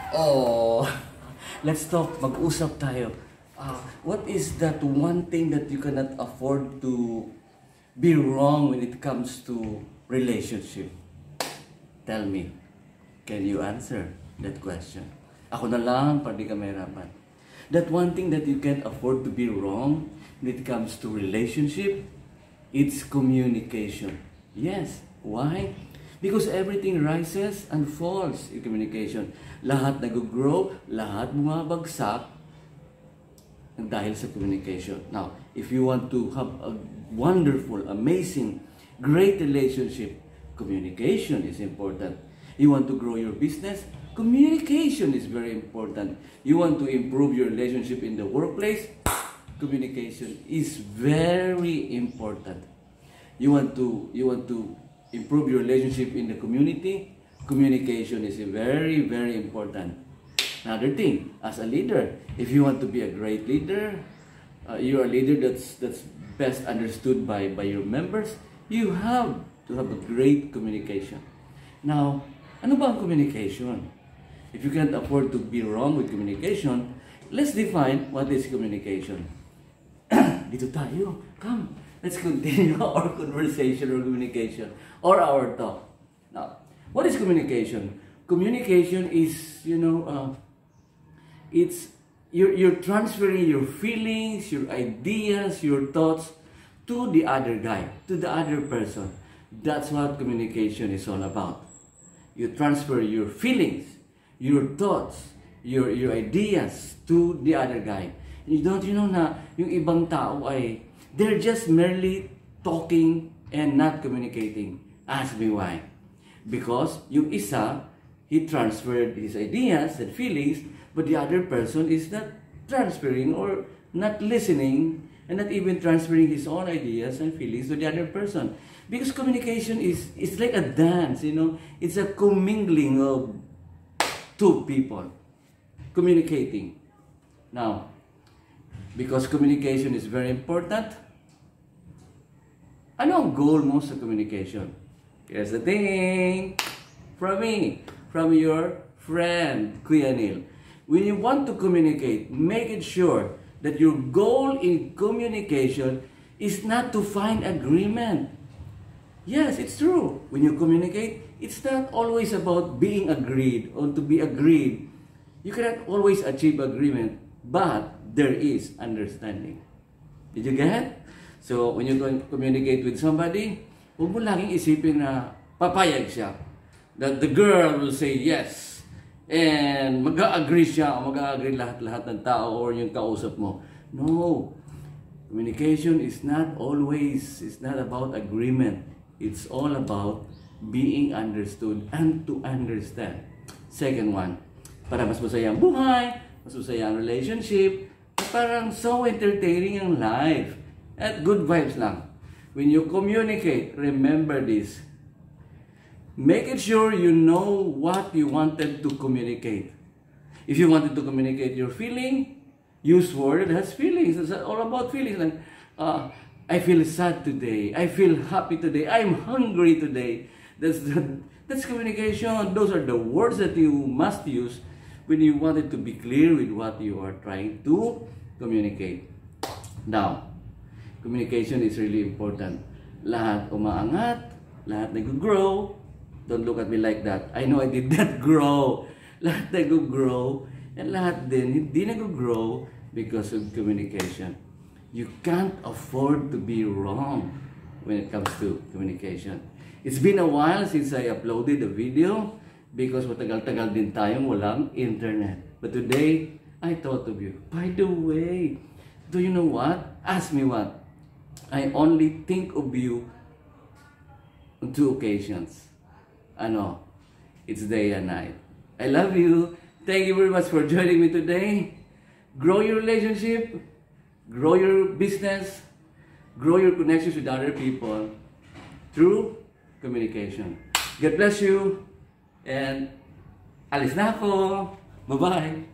Oh, let's talk. Mag-usap tayo. What is that one thing that you cannot afford to be wrong when it comes to relationship? Tell me. Can you answer that question? Ako na lang, para di ka mahirapan. That one thing that you can't afford to be wrong when it comes to relationship, it's communication. Yes. Why? Because everything rises and falls in communication. Lahat nag-grow, lahat bumabagsak dahil sa communication. Now, if you want to have a wonderful, amazing, great relationship, communication is important. You want to grow your business, communication is very important. You want to improve your relationship in the workplace, communication is very important. You want to improve your relationship in the community, communication is very, very important. Another thing, as a leader, if you want to be a great leader, you're a leader that's best understood by your members, you have to have a great communication. Now, ano ba ang communication? If you can't afford to be wrong with communication, let's define what is communication. Dito tayo. Come, let's continue our conversation or communication or our talk. Now, what is communication? Communication is, it's you're transferring your feelings, your ideas, your thoughts to the other guy, to the other person. That's what communication is all about. You transfer your feelings, your thoughts, your ideas to the other guy. And don't you know na yung ibang tao ay they're just merely talking and not communicating. Ask me why. Because yung isa, he transferred his ideas and feelings, but the other person is not transferring or not listening and not even transferring his own ideas and feelings to the other person. Because communication it's like a dance, It's a commingling of two people communicating. Now, because communication is very important, ano ang goal mo sa communication? Here's the thing, from me, from your friend, Kuya Neil. When you want to communicate, make it sure that your goal in communication is not to find agreement. Yes, it's true. When you communicate, it's not always about being agreed or to be agreed. You cannot always achieve agreement, but there is understanding. Did you get? So, when you communicate with somebody, huwag mo laging isipin na papayag siya. That the girl will say yes. And mag-agree siya o mag-agree lahat-lahat ng tao or yung kausap mo. No. Communication is not about agreement. It's all about being understood and to understand. Second one, para mas masaya ang buhay, mas masaya ang relationship, parang so entertaining ang life. At good vibes lang. When you communicate, remember this. Make it sure you know what you wanted to communicate. If you wanted to communicate your feeling, use word that has feelings. It's all about feelings. Like, I feel sad today. I feel happy today. I'm hungry today. That's communication. Those are the words that you must use when you wanted to be clear with what you are trying to communicate. Now, communication is really important. Lahat umaangat, lahat nag-grow. Don't look at me like that. I know I did not grow. Lahat nag-grow. And lahat din hindi nag-grow because of communication. You can't afford to be wrong when it comes to communication. It's been a while since I uploaded a video because matagal-tagal din tayong walang internet. But today, I thought of you. By the way, do you know what? Ask me what. I only think of you on 2 occasions. It's day and night. I love you. Thank you very much for joining me today. Grow your relationship, grow your business, grow your connections with other people through communication. God bless you, and alis na ako. Bye-bye.